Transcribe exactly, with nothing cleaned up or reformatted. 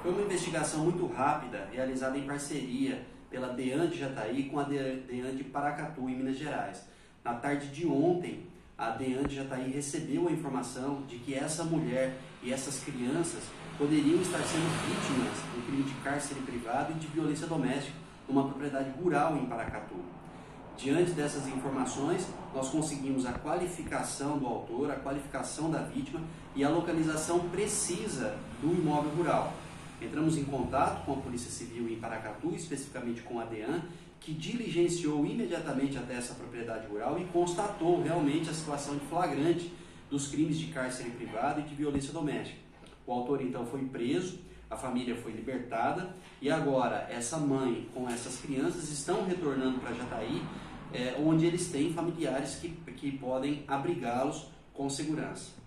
Foi uma investigação muito rápida, realizada em parceria pela DEAN de Jataí com a DEAN de Paracatu, em Minas Gerais. Na tarde de ontem, a DEAN de Jataí recebeu a informação de que essa mulher e essas crianças poderiam estar sendo vítimas do crime de cárcere privado e de violência doméstica numa propriedade rural em Paracatu. Diante dessas informações, nós conseguimos a qualificação do autor, a qualificação da vítima e a localização precisa do imóvel rural. Entramos em contato com a Polícia Civil em Paracatu, especificamente com a DEAN, que diligenciou imediatamente até essa propriedade rural e constatou realmente a situação de flagrante dos crimes de cárcere privado e de violência doméstica. O autor então foi preso, a família foi libertada e agora essa mãe com essas crianças estão retornando para Jataí, é, onde eles têm familiares que, que podem abrigá-los com segurança.